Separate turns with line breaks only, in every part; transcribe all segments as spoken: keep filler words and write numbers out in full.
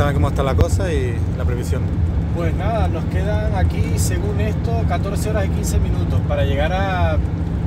cuéntame cómo está la cosa y la previsión.
Pues nada, nos quedan aquí, según esto, catorce horas y quince minutos para llegar a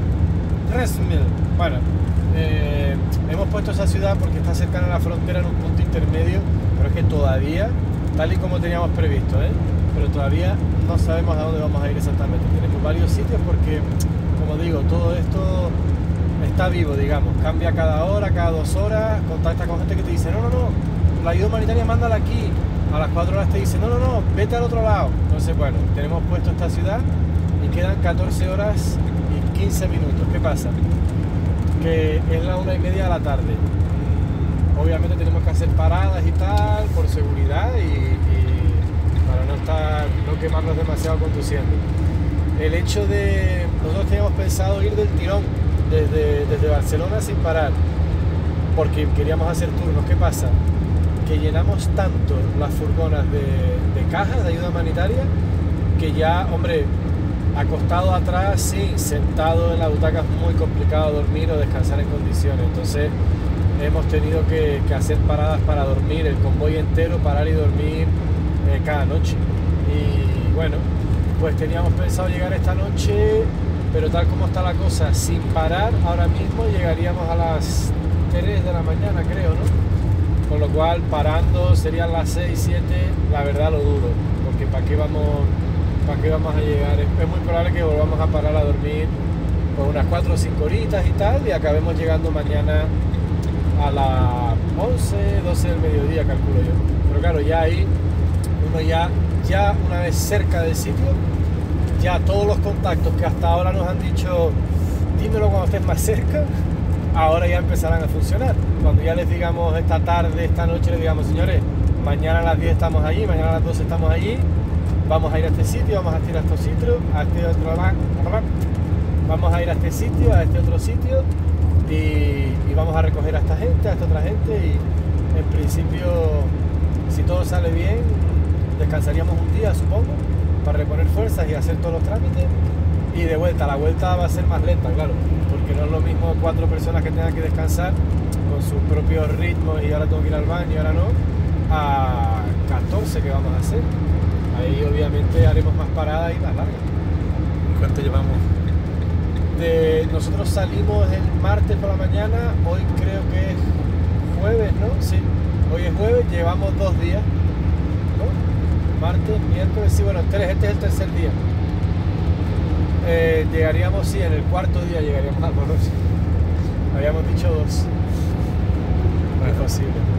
Resmil. Bueno, eh, hemos puesto esa ciudad porque está cercana a la frontera en un punto intermedio, pero es que todavía, tal y como teníamos previsto, ¿eh? pero todavía no sabemos a dónde vamos a ir exactamente. Tenemos varios sitios porque, como digo, todo esto está vivo, digamos, cambia cada hora, cada dos horas, contacta con gente que te dice, no, no, no, la ayuda humanitaria mándala aquí, a las cuatro horas te dice, no, no, no, vete al otro lado. Entonces, bueno, tenemos puesto esta ciudad y quedan catorce horas y quince minutos. ¿Qué pasa? Que es la una y media de la tarde. Obviamente tenemos que hacer paradas y tal, por seguridad y, y para no estar, no quemarnos demasiado conduciendo. El hecho de, nosotros teníamos pensado ir del tirón, desde, desde Barcelona sin parar, porque queríamos hacer turnos. ¿Qué pasa? Que llenamos tanto las furgonas de, de cajas de ayuda humanitaria que ya, hombre, acostado atrás, sí, sentado en la butaca es muy complicado dormir o descansar en condiciones. Entonces hemos tenido que, que hacer paradas para dormir, el convoy entero, parar y dormir eh, cada noche. Y bueno, pues teníamos pensado llegar esta noche, pero tal como está la cosa, sin parar, ahora mismo llegaríamos a las tres de la mañana, creo, ¿no? Con lo cual, parando serían las seis, siete, la verdad lo dudo, porque ¿para qué vamos, para qué vamos a llegar? Es, es muy probable que volvamos a parar a dormir por unas cuatro o cinco horitas y tal, y acabemos llegando mañana a las once, doce del mediodía, calculo yo. Pero claro, ya ahí, uno ya, ya una vez cerca del sitio, ya todos los contactos que hasta ahora nos han dicho, dímelo cuando estés más cerca, ahora ya empezarán a funcionar. Cuando ya les digamos esta tarde, esta noche, les digamos, señores, mañana a las diez estamos allí, mañana a las doce estamos allí, vamos a ir a este sitio, vamos a ir a este sitio, a este otro, vamos a ir a este sitio, a este otro sitio, y, y vamos a recoger a esta gente, a esta otra gente, y en principio, si todo sale bien, descansaríamos un día, supongo, para reponer fuerzas y hacer todos los trámites, y de vuelta, la vuelta va a ser más lenta, claro, porque no es lo mismo cuatro personas que tengan que descansar con sus propios ritmos y ahora tengo que ir al baño y ahora no, a catorce que vamos a hacer. Ahí obviamente haremos más paradas y más largas.
¿Cuánto llevamos?
De, nosotros salimos el martes por la mañana, hoy creo que es jueves, ¿no? Sí, hoy es jueves, llevamos dos días, ¿no? Martes, miércoles, sí, bueno, tres, este es el tercer día. Eh, llegaríamos, sí, en el cuarto día llegaríamos a Albornoz. Habíamos dicho dos. No es posible.